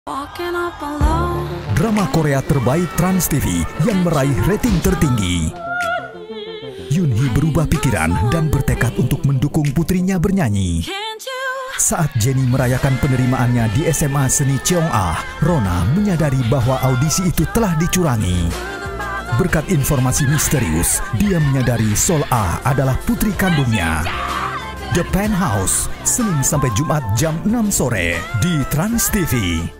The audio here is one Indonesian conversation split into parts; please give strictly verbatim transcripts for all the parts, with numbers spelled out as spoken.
Walking up alone. Drama Korea terbaik Trans T V yang meraih rating tertinggi. Yoonhee berubah pikiran dan bertekad untuk mendukung putrinya bernyanyi. Can't you? Saat Jennie merayakan penerimaannya di S M A Seni Cheong-ah, Rona menyadari bahwa audisi itu telah dicurangi. Berkat informasi misterius, dia menyadari Sol Ah adalah putri kandungnya. The Penthouse, Senin sampai Jumat jam enam sore di Trans T V.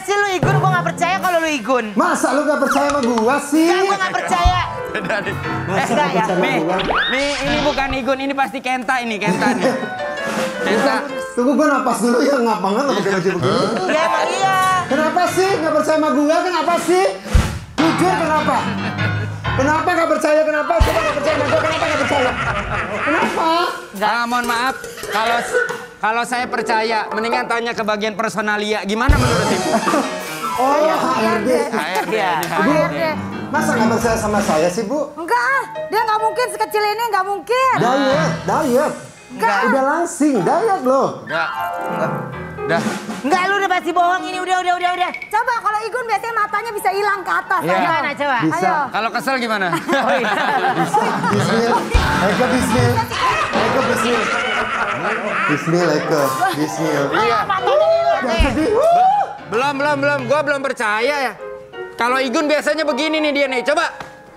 sih lu Igun? Gua gak percaya kalau lu Igun. Masa lu gak percaya sama gua sih? Enggak, gua gak percaya. Masa enggak ya? Nih, nih, ini bukan Igun, ini pasti Kenta ini, Kenta nih. Kenta. Tunggu gua napas dulu ya, ngap banget lo pakai baju begini. Ya emang iya. Kenapa sih gak percaya sama gua? Kenapa sih? Jujur kenapa? Kenapa gak percaya? Kenapa? Coba gak percaya sama gua, kenapa gak percaya? Kenapa? Ah, mohon maaf, kalau kalau saya percaya, mendingan tanya ke bagian personalia. Gimana menurut Ibu? Oh, H R D. H R D. Iya. Bu, masa gak percaya sama saya sih, Bu? Enggak ah, dia nggak mungkin sekecil ini, nggak mungkin. Diet, diet. Enggak. Udah langsing, diet loh. Enggak. Dah. Enggak, lu udah pasti bohong ini. Udah, udah, udah, udah. Coba kalau Igun biasanya matanya bisa hilang ke atas. Iya. Ayo. Gimana coba? Bisa. Ayo. Kalau kesel gimana? Bismil, Eka Bismil, Eka Bismil, Bismil, Eka Bismil. Iya. Jangan sedih. Belum, belum, belum. Gua belum percaya ya. Kalau Igun biasanya begini nih dia nih. Coba.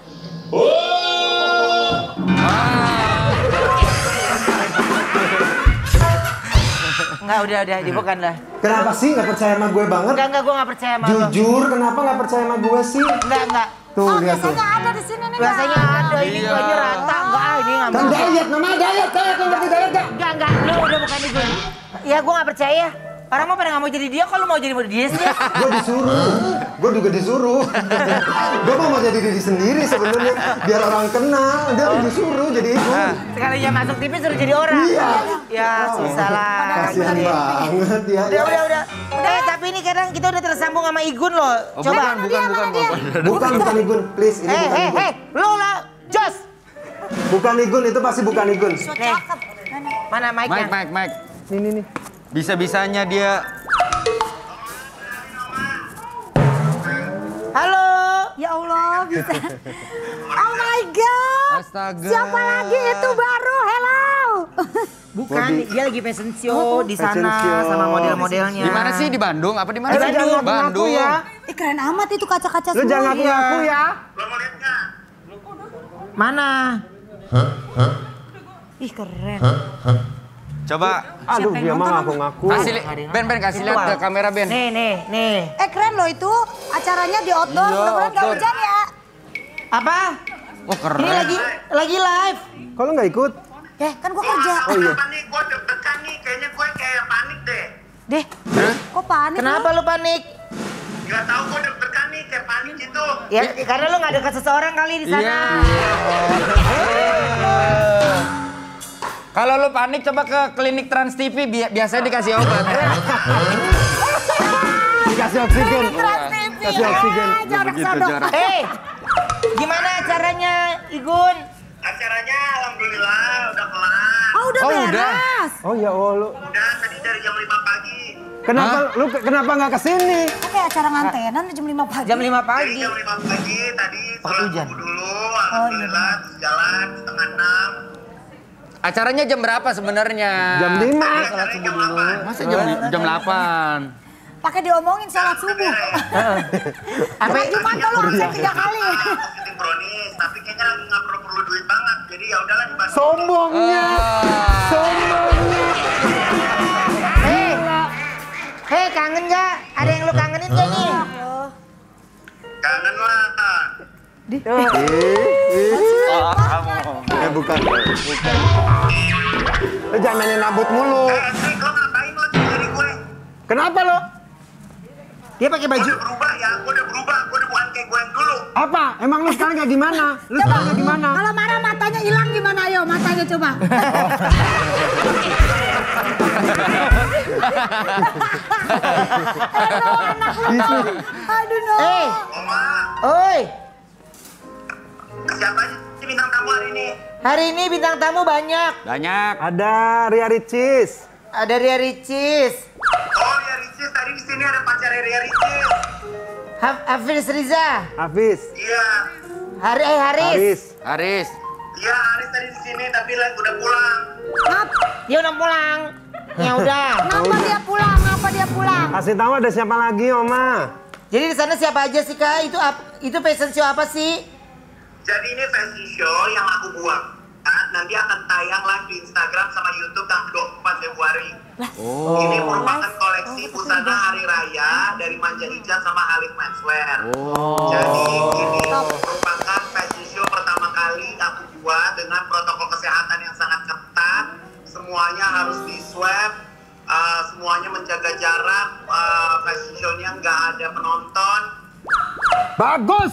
Enggak, udah, udah. Ini bukan lah. Kenapa sih nggak percaya sama gue banget? Enggak, enggak. Gua gak percaya sama lu. Jujur, kenapa nggak percaya sama gue sih? Enggak, enggak. Tuh, Oh, lihat tuh. biasanya ada di sini nih. Biasanya Bang. ada. Ini Iya. gua aja rata. Enggak, ah, ini gak Kan mungkin. diet, namanya diet. Kayak aku ngerti diet gak? Enggak, enggak. Lu udah bukan Igun. Ya, gua gak percaya. Orang mau pada gak mau jadi dia, kalau mau jadi mau dia sih. Gue disuruh, gue juga disuruh. Gue mau mau jadi diri sendiri sebenarnya, biar orang kenal. Dia disuruh jadi itu. Sekalinya masuk T V suruh jadi orang. Iya. Ya, susah lah. Kasihan banget ya. Udah, udah, udah. Eh, tapi ini kadang kita udah tersambung sama Igun loh. Coba. Bukan, bukan, bukan, bukan. Bukan, bukan Igun, please. Ini Eh, bukan eh, Igun. eh, lu lah, Jos. Bukan Igun, itu pasti bukan Igun. Nih, mana mic-nya? Mike, Mike, Mike. Nih, nih, nih. Bisa-bisanya dia. Halo. Ya Allah, bisa. Oh my God. Astaga. Siapa lagi itu baru? Hello. Bukan, dia lagi fashion show di Fashion sana show. sama model-modelnya. Di mana sih? Di Bandung? Apa di mana? Di Bandung. Bandung. ya. Ih, keren amat itu kaca-kaca Lu semua. jangan ngaku-ngaku ya. Mana? Ih, keren. Coba Aduh, dia mah ngaku-ngaku. kasih li- Ben, Ben kasih lihat ke kamera Ben. Nih, nih, nih. Eh, keren loh itu. Acaranya di outdoor. Iya, Mudah-mudahan nggak outdoor. hujan ya. Apa? Oh keren. Ini lagi lagi live. Kok lu nggak ikut? Eh, kan gua kerja. Oh iya. Kenapa nih? Gue deg-degan nih. Kayaknya gue kayak panik deh. Deh, kok panik Kenapa lu panik? Gak tau gue deg-degan nih. Kayak panik gitu. Ya, karena lu nggak dekat seseorang kali di sana. Iya. Kalau lu panik coba ke klinik Trans T V bi- biasanya dikasih obat. Dikasih oksigen. Trans T V. Kasih oksigen. Eh, jangan Begitu, kesodok. Jora. Eh, gimana acaranya, Igun? Acaranya alhamdulillah udah kelar. Oh, udah Oh, udah. beres. Oh ya Allah, lu. Udah tadi dari jam lima pagi. Kenapa lu kenapa nggak kesini? Kan kayak acara ngantenan jam lima pagi. Jam lima Dari pagi. jam lima pagi tadi Oh, sholat hujan. subuh dulu. Alhamdulillah terus jalan setengah enam. Acaranya jam berapa sebenarnya? Jam lima. Acaranya jam delapan. Masa jam jam delapan? Pakai diomongin sholat subuh. Apa? Jumat tolong absen tiga kali. Positif brownies. Tapi kayaknya lagi nggak perlu-perlu duit banget. Jadi ya udahlah dibantu. Sombongnya. Sombongnya. Hei, hei kangen nggak? Ada yang lu kangenin nggak nih? Kangen lah. Eh bukan. Bukan. Lu jangan mainin rambut mulu. Eh, Rik, lo ngapain lo jadi gue? Kenapa lo? Dia pakai Gue baju. udah berubah ya. Gue udah berubah. Gue udah bukan kayak gue yang dulu. Apa? Emang lu sekarang kayak gimana? Lu sekarang kayak gimana? Kalau marah matanya hilang gimana? Ayo, matanya coba. Aduh, anak lu. Aduh, no. Eh, Oma, oi. siapa aja sih bintang tamu hari ini? Hari ini bintang tamu banyak. Banyak. Ada Ria Ricis. Ada Ria Ricis, Oh, Ria Ricis. Tadi di sini ada pacar Ria Ricis. Haf- Hafiz Riza, Hafiz. Iya. Hari eh Haris. Haris. Haris. Iya, Haris tadi di sini tapi lagi udah pulang. Ngap- Dia udah pulang. Ya udah. Ngapa dia pulang? Ngapa dia pulang? Kasih tahu ada siapa lagi, Oma? Jadi di sana siapa aja sih Kak? Itu ap- itu fashion show apa sih? Jadi ini fashion show yang aku buat. Nah, nanti akan tayang live di Instagram sama YouTube tanggal dua puluh empat Februari. Oh. Ini merupakan koleksi koleksi busana hari raya dari Manja Ijan sama Alif Menswear. Oh. Jadi ini merupakan fashion show pertama kali aku buat dengan protokol kesehatan yang sangat ketat. Semuanya harus di swab, uh, semuanya menjaga jarak. Uh, fashion show-nya nggak ada penonton. Bagus.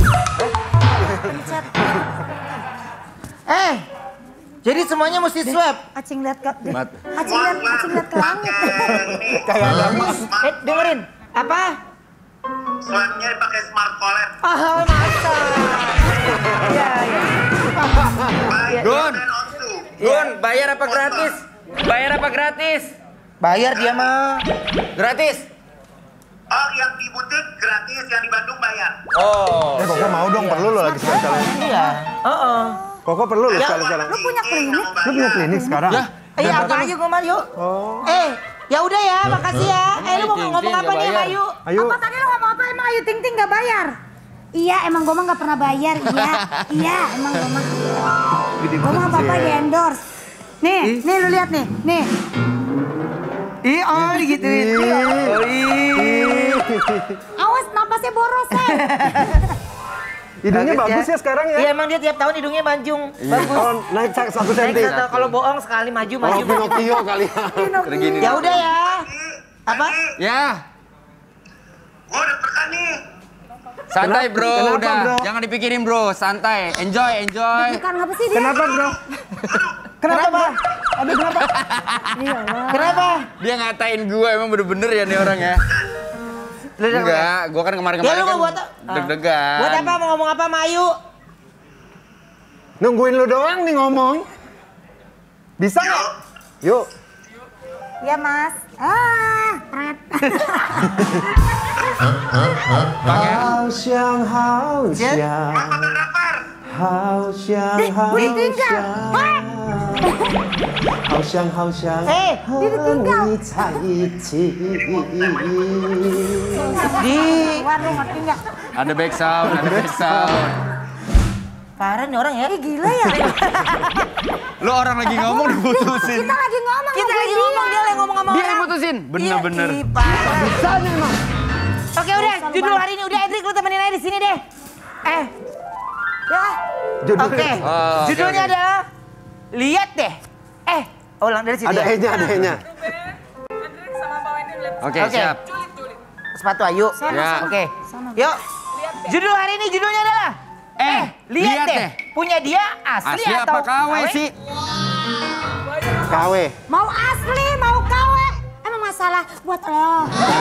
Eh, jadi semuanya mesti swab. Acing lihat ke deh. Mat. Acing lihat, acing lihat ke langit. Kayak ada emas. Eh, dengerin. Apa? Swabnya pakai smart collab. Oh, masa. Ya, ya. Baik, Gun. dan onsu. Gun, bayar apa gratis? Bayar apa gratis? Bayar dia mah. Gratis. Oh, yang di butik gratis, yang di Bandung bayar. Oh. Eh, Koko mau dong, perlu lo lagi sekali-sekali. Iya. Heeh. Koko perlu lo Ya, sekali-sekali. Lu punya klinik? Lu punya klinik sekarang? Ya. Eh, apa aja gue Mayu? Oh. Eh, ya udah ya, makasih ya. Eh, lu mau Ting ngomong Ting apa nggak nih, bayar. Mayu? Ayo. Apa tadi lu ngomong apa? Emang Ayu Ting Ting gak bayar? Iya, emang gue mah gak pernah bayar. Iya, iya, emang gue mah. Gue mah apa-apa di endorse. Nih, nih lu lihat nih, nih. Ih, oh digituin. Oh, ih. Awas napasnya boros, eh. Hidungnya Bagus bagus ya. ya sekarang ya? Iya, emang dia tiap tahun hidungnya manjung. Bagus. Oh, naik sa- satu Naik senti. satu, kalau bohong sekali maju, Oh, maju. Pinocchio kali ya. Segini. Ya udah ya. Apa? Ya. Gue udah tekan nih. Santai bro, Kenapa, udah. bro? Jangan dipikirin bro, santai. Enjoy, enjoy. Bukan apa sih dia? Kenapa bro? Kenapa? Aduh kenapa? Iya lah. Kenapa? Dia ngatain gue, emang bener-bener ya nih orang ya. Lu udah- Enggak, gue kan Ya kemarin-kemarin lu kan mau buat deg-degan. Buat apa? Mau ngomong apa, Mayu? Nungguin lu doang nih ngomong. Bisa nggak? Yuk. Ya mas. Ah, red. Pakai 好想好想 Mas fotografer. 好想好 Gue ditinggal. 想好想好想 Eh, 和你在一起 di Wah, lu ngerti nggak? ada back sound, ada back sound. parah nih orang ya. Ih gila ya. Lu orang lagi ngomong diputusin. Kita lagi ngomong. Kita lagi nungguin ngomong, dia lagi ngomong sama Dia orang. yang mutusin, bener-bener. Iya, ih, parah. Bisa nih emang. Oke udah, judul hari ini udah Edric lu temenin aja di sini deh. Eh, Ya. Judul. oke. Oh, oke, Judulnya oke. adalah lihat deh. Eh, ulang dari sini. Ada ya. E-nya, ada E-nya. Oke, Oke. siap. Sepatu Ayu. Ya. Oke. Yuk. Judul hari ini judulnya adalah Eh, lihat, deh. Punya dia asli, Asli atau apa K W sih? K W. Mau asli, mau K W. Emang masalah buat lo.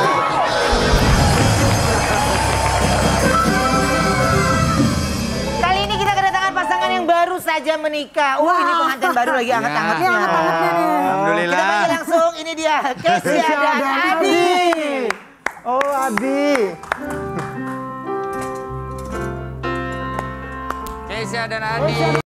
Kali ini kita kedatangan pasangan yang baru saja menikah. Uh, ini pengantin baru lagi hangat-hangatnya. Ini hangat-hangatnya nih. Kita Alhamdulillah. panggil langsung, ini dia Kesia Kesia dan dan Adi. Oh, Adi. Kesia dan Adi.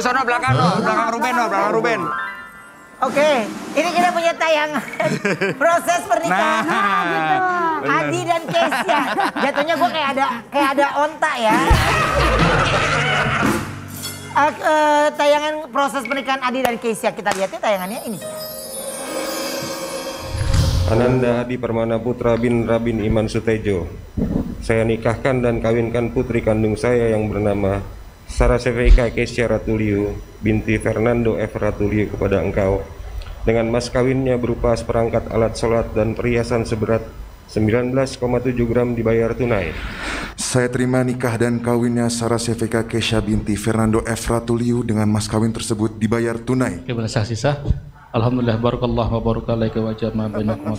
sono belakang lo, belakang Ruben lo, belakang Ruben. Oke, ini kita punya tayangan proses pernikahan Nah, gitu. Adi dan Kesya. Jatuhnya gue kayak ada kayak ada onta ya. Uh, uh, tayangan proses pernikahan Adi dan Kesya, kita lihat ya tayangannya ini. Ananda Adi Permana Putra bin Rabin Iman Sutejo. Saya nikahkan dan kawinkan putri kandung saya yang bernama Sarah Seveka Kesya Ratuliu binti Fernando F. Ratuliu kepada engkau dengan mas kawinnya berupa seperangkat alat sholat dan perhiasan seberat sembilan belas koma tujuh gram dibayar tunai. Saya terima nikah dan kawinnya Sarah Seveka Kesya binti Fernando F. Ratuliu dengan mas kawin tersebut dibayar tunai. Kepada saksi sah. Alhamdulillah barakallah wa barakalaika wa jama'a bainakum.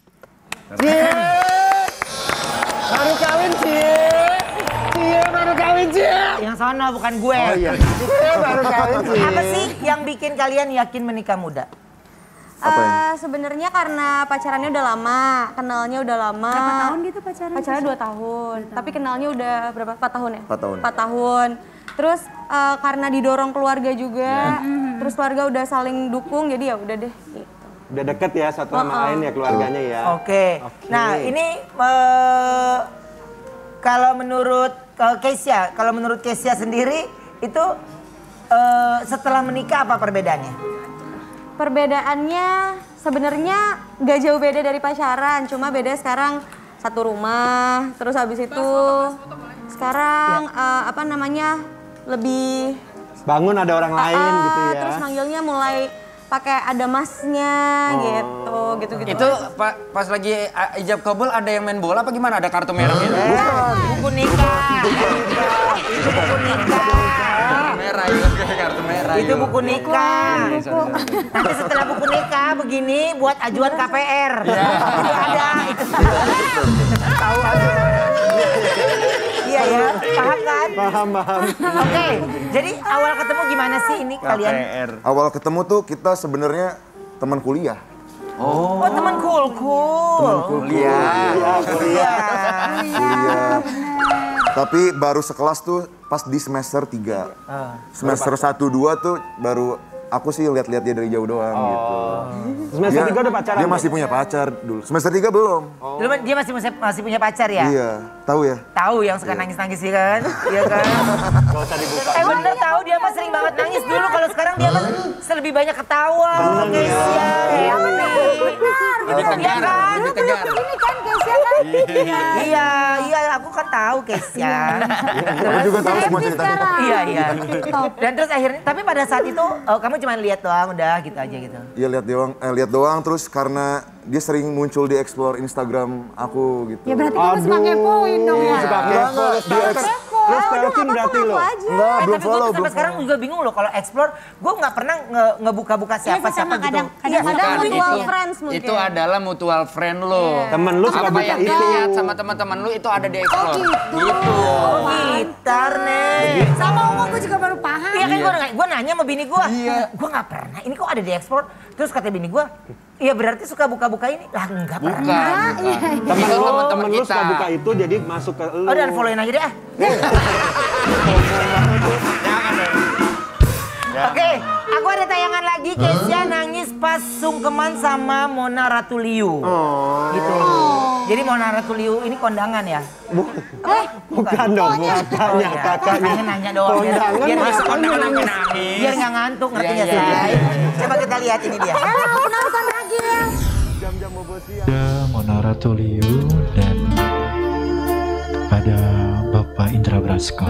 Baru kawin Cie. Cie baru kawin Cie. Yang sono bukan gue. Oh iya. Cie baru kawin Cie. Apa sih yang bikin kalian yakin menikah muda? Uh, Sebenarnya karena pacarannya udah lama, kenalnya udah lama. Berapa tahun gitu pacaran? Pacarannya dua tahun, tapi kenalnya udah berapa? Empat tahun ya? Empat tahun. Empat tahun. Terus uh, karena didorong keluarga juga, Mm-hmm. terus keluarga udah saling dukung, jadi ya udah deh. Gitu. Udah deket ya satu sama Uh-uh. lain ya keluarganya ya. Oke. Nah ini uh, kalau menurut uh, Kesya, kalau menurut Kesya sendiri itu uh, setelah menikah apa perbedaannya? Perbedaannya sebenarnya gak jauh beda dari pacaran, cuma beda sekarang satu rumah, terus habis itu sekarang uh, apa namanya lebih Bangun ada orang lain uh, gitu ya. terus manggilnya mulai pakai ada masnya Oh. gitu, gitu-gitu. Itu pa- pas lagi uh, ijab kabul ada yang main bola apa gimana? Ada kartu merah gitu? Eh, buku nikah. Itu buku nikah. Kartu merah, ingat gue kartu merah. Itu yuk. buku nikah. Sorry, sorry. Nanti setelah buku nikah begini buat ajuan K P R. Itu ada. Itu tahu aja. Iya ya, paham kan? Paham, paham. Oke, jadi awal ketemu gimana sih ini kalian? K P R. Awal ketemu tuh kita sebenarnya teman kuliah. Oh, teman cool cool. Kuliah. Iya, kuliah. Kuliah. Tapi baru sekelas tuh pas di semester tiga. Semester satu dua tuh baru aku sih lihat-lihat dia dari jauh doang gitu. Semester tiga udah pacaran? Dia masih punya pacar dulu. Semester tiga belum. Dulu dia masih masih punya pacar ya? Iya, tahu ya? Tahu yang suka nangis-nangis sih kan? Iya kan? Gak usah dibuka. Eh bener tahu dia mah sering banget nangis dulu, kalau sekarang dia mah lebih banyak ketawa. Guys ya. Iya benar. Lebih tegar, kan? lebih tegar. Ini kan Kesya kan? Iya, iya aku kan tahu Kesya. Aku juga tahu semua ceritanya. Iya, iya. Dan terus akhirnya, tapi pada saat itu oh, kamu cuma lihat doang udah gitu aja gitu. Iya lihat doang, eh, lihat doang terus karena dia sering muncul di explore Instagram aku gitu. Ya berarti kamu suka kepoin dong ya. Suka kepo, di terus stalking berarti lo. Enggak, Eh, belum tapi gue follow, tuh belum sampai sekarang juga bingung loh kalau explore, gue nggak pernah nge- ngebuka-buka siapa-siapa gitu. kadang- Iya, Ada Bukan, mutual itu- friends mungkin. Itu adalah mutual friend lo. Temen lu suka Apa buka yang itu. dilihat sama teman-teman lu itu ada di explore. Gitu. Oh, gitar nih. Sama umur gue juga baru paham. Iya kan gue nanya, gue nanya sama bini gue, gue nggak pernah. Ini kok ada di explore? Terus kata bini gue, iya berarti suka buka-buka ini? Lah enggak Bukan. pernah. bukan. Temen Itu lu, teman-teman temen lu kita. suka buka itu jadi masuk ke lu. Oh dan follow-in aja deh ah. Oke, aku ada tayangan lagi Kesya nangis pas sungkeman sama Mona Ratuliu. Oh. Gitu. Jadi Mona Ratuliu ini kondangan ya? Eh, bukan dong, kakaknya, Oh, iya. kakaknya. Makanya nanya doang. Biar, Kondangan biar, masa kondangan biar, nangis? biar nggak ngantuk, ngerti Iya, nggak iya, sih? iya. Coba kita lihat ini dia. Ayo nonton lagi ya. Jam-jam bobo siang. Ada Mona Ratuliu dan ada Bapak Indra Brasko.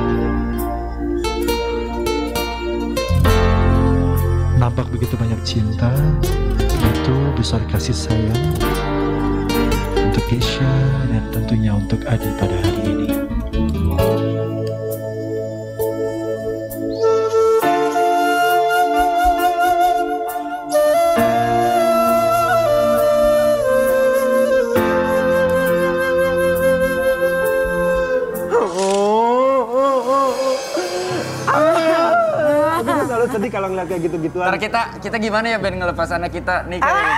Nampak begitu banyak cinta, begitu besar kasih sayang untuk Kesya dan tentunya untuk Adi pada hari ini. Aku tuh selalu sedih kalau ngeliat kayak gitu-gituan. Ntar kita kita gimana ya Ben ngelepas anak kita nih kayaknya.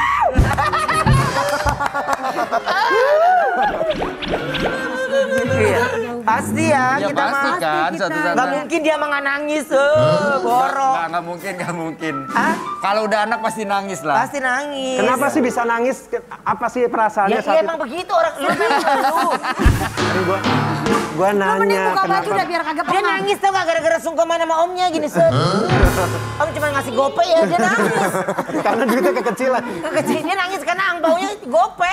Iya. pasti ya, Ya kita pasti mah. kan, satu-satu. Gak mungkin dia mah nggak nangis, eh, borok. Nggak, nggak mungkin, nggak mungkin. Kalau udah anak pasti nangis lah. Pasti nangis. Kenapa sih bisa nangis? Apa sih perasaannya Ya, saat iya itu? emang begitu orang. Lu bilang lu. Kan gua, gua Lu mending nanya buka baju kenapa? udah biar kagak Dia pengang. nangis tau gak gara-gara sungkeman sama omnya gini set. Om cuma ngasih gope ya, dia nangis. Karena duitnya kekecilan. Kekecil, dia nangis karena angbaunya gope.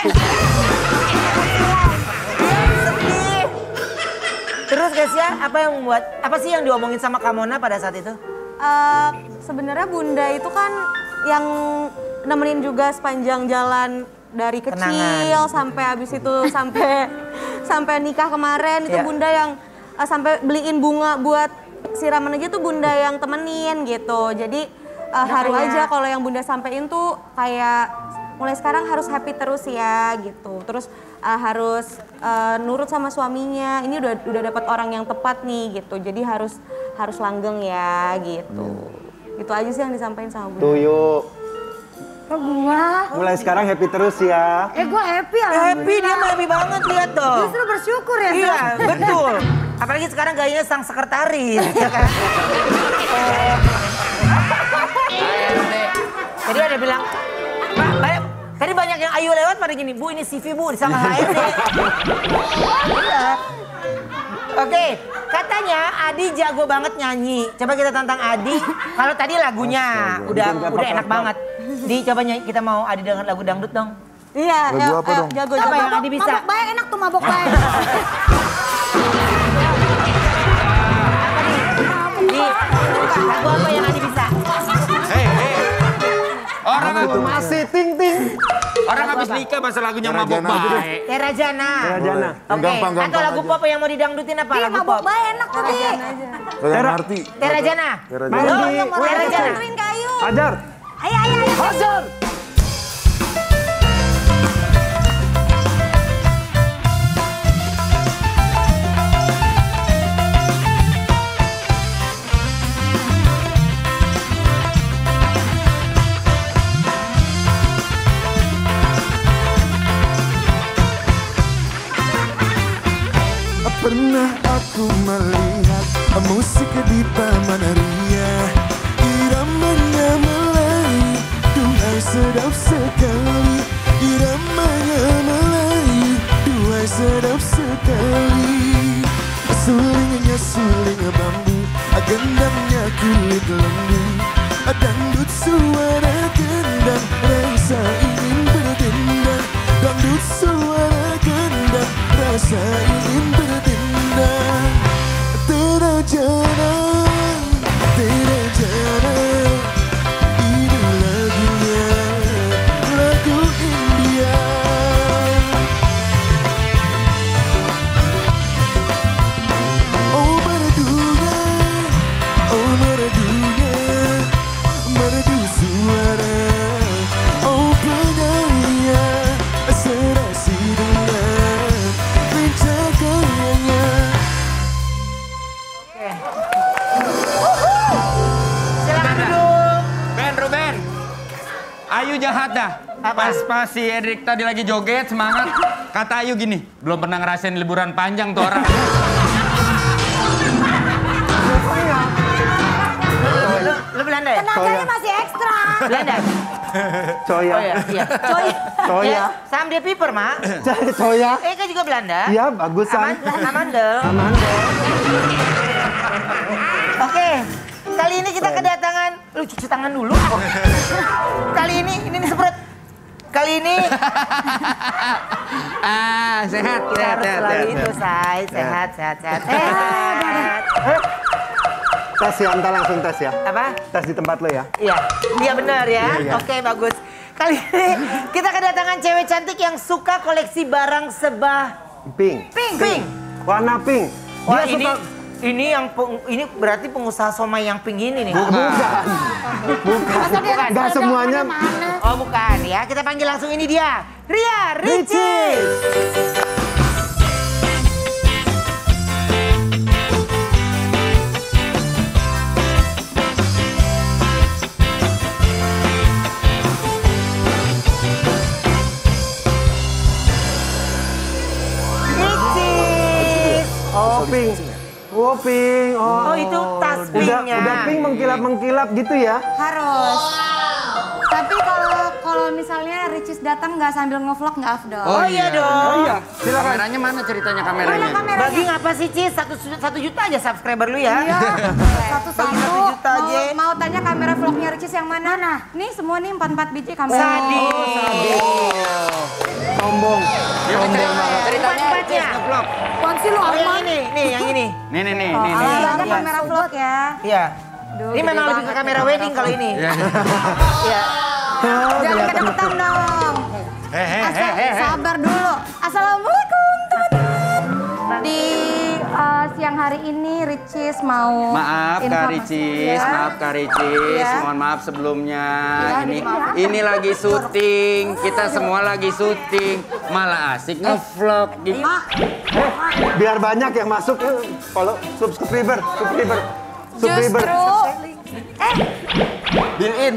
Sedih. Terus guys ya, apa yang membuat, apa sih yang diomongin sama Kamona pada saat itu? Eh, sebenarnya Bunda itu kan yang nemenin juga sepanjang jalan dari kecil Kenangan. sampai habis itu sampai sampai nikah kemarin itu Iya. Bunda yang eh, sampai beliin bunga buat siraman aja tuh Bunda yang temenin gitu. Jadi eh, haru kayak- aja kalau yang Bunda sampein tuh kayak mulai sekarang harus happy terus ya gitu. Terus eh, harus eh, nurut sama suaminya. Ini udah udah dapat orang yang tepat nih gitu. Jadi harus harus langgeng ya gitu. Itu aja sih yang disampaikan sama Bunda. Tuyu, Kok gua? mulai sekarang happy terus ya. Eh gua happy Happy, alhamdulillah. dia mah happy banget lihat tuh. Justru bersyukur ya. Iya, Sat. betul. Apalagi sekarang gayanya sang sekretaris, ya kan? Jadi ada bilang, Pak, banyak, tadi banyak yang ayu lewat pada gini, Bu ini C V Bu, sama H R D. Iya. Oke, katanya Adi jago banget nyanyi. Coba kita tantang Adi. Kalau tadi lagunya udah udah enak banget. Di coba nyanyi, kita mau Adi dengan lagu dangdut dong. Iya, Lagu apa dong? jago Apa jago. yang Adi bisa? Mabok baik enak tuh mabok baik. Di lagu apa yang Adi bisa? Hei, hei. Orang Itu masih ting ting. orang habis nikah bahasa lagunya mabok Jana aja deh. baik. Tera Jana. Tera Jana. Oke, Gampang, gampang atau lagu aja. pop yang mau didangdutin apa? Ih Lagu mabok pop. baik enak tuh Di. Saya ngerti. Tera Jana. Tera Main Jana. di Tera Jana. Bantuin kayu. Hajar. Ayo ayo ayo. Hajar. Pernah aku melihat musik di Taman Ria, iramanya Melayu, duhai sedap sekali. Iramanya Melayu, duhai sedap sekali. Sulingnya suling bambu, gendangnya kulit lembu, dangdut suara gendang, rasa ingin berdendang. Dangdut suara gendang, rasa ingin berdendang. Tera Jana, Tera Jana, ini lagunya, lagu India. Oh merdunya, oh merdunya, merdu suara. Oh penyanyinya, serasi dengan lincah gayanya. Silakan duduk. Ben, Ruben. Ayu jahat dah. Pas pas si Edric tadi lagi joget semangat. Kata Ayu gini, belum pernah ngerasain liburan panjang tuh orang. Lu, lu Belanda ya? Tenaganya masih ekstra. Belanda. Coya. Oh ya, iya. Coy. Coya. Ya, Sam de Piper, Mak. Coya. Eh, kan juga Belanda. Iya bagusan. Aman, Amandel. Amanda. Oke, kali ini kita kedatangan, lu cuci tangan dulu. Kali ini, ini nih semprot. Kali ini Ah, sehat, kita sehat, harus sehat, selalu sehat. itu, say. Sehat, sehat, sehat. Sehat. Tes ya, entar langsung tes ya. Apa? Tes di tempat lo ya. Iya, iya benar ya. Iya, iya. Oke, bagus. Kali ini kita kedatangan cewek cantik yang suka koleksi barang sebah Pink. pink. Pink. Warna pink. Wah, Dia ini suka. ini yang peng- ini berarti pengusaha somai yang pink ini nih. Bukan. Bukan. Bukan. Enggak semuanya. Oh, bukan ya. Kita panggil langsung ini dia. Ria Ricci. Ricci. Oh, pink. Oh, pink. Oh, Oh, itu tas udah, pinknya. udah pink mengkilap-mengkilap gitu ya? Harus. Tapi kalau kalau misalnya Ricis datang nggak sambil ngevlog nggak afdol. Oh, iya dong. Oh iya, silakan. Kameranya mana ceritanya kameranya? Mana kameranya? Bagi ngapa sih, Cis? Satu, satu juta aja subscriber lu ya. Iya. Satu-satu. Bagi satu juta Mau, aja. mau tanya kamera vlognya Ricis yang mana? Nah, nih semua nih empat empat biji kamera. Sadis. Sombong. Ya, ceritanya, ceritanya Empat-empatnya. nge-vlog. Apaan sih lu Oh, yang Arman? ini, nih, yang ini. Nih, nih, nih, Oh, nih, nih. ada kamera vlog ya. Iya. Duh, Ini gede memang lebih ke banget kamera nih wedding kalau ini. Iya. Iya. Jangan kedeketan dong. Asal, sabar dulu. Assalamualaikum teman-teman. Di uh, siang hari ini Ricis mau Maaf Kak informasi. Ricis, Ya. maaf Kak Ricis, Ya. mohon maaf sebelumnya. Ya, ini dimaafkan. ini lagi syuting, kita semua lagi syuting, malah asik nge-vlog gitu. Biar banyak yang masuk, yuk. Follow, subscriber, subscriber, subscriber. Justru eh Built in.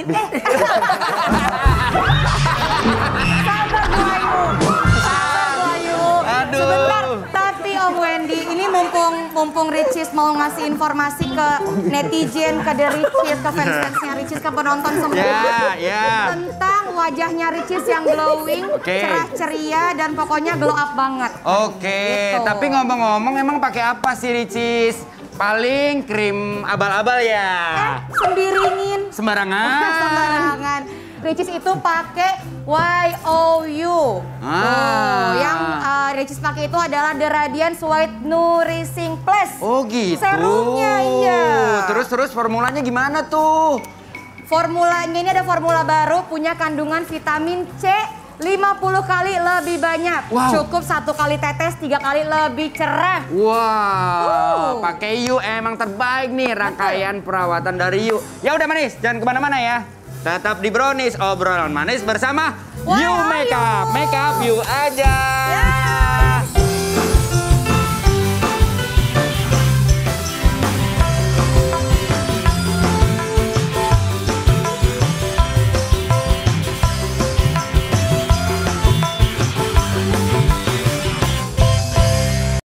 sabar Bu Ayu. Sabar Bu Ayu. Aduh. Sebentar, tapi Om Wendy, ini mumpung mumpung Ricis mau ngasih informasi ke netizen, ke The Ricis, ke fans-fansnya Ricis, ke penonton semua. Ya, ya. Tentang wajahnya Ricis yang glowing, Oke. cerah ceria dan pokoknya glow up banget. Oke, Gitu. tapi ngomong-ngomong emang pakai apa sih Ricis? Paling krim abal-abal ya. Sembiringin. Sembarangan. Sembarangan. Ricis itu pakai Y O U. Ah. Tuh, yang uh, Ricis pakai itu adalah The Radiance White Nourishing Plus. Oh gitu. Serumnya, iya. Terus terus formulanya gimana tuh? Formulanya ini ada formula baru punya kandungan vitamin C lima puluh kali lebih banyak. Wow. Cukup satu kali tetes tiga kali lebih cerah. Wow, Uh. pakai Yu emang terbaik nih rangkaian perawatan dari Yu. Ya udah manis, jangan kemana-mana ya. Tetap di Brownies, obrolan manis bersama Wah, Yu Makeup. Yu. Makeup Yu aja. Ya.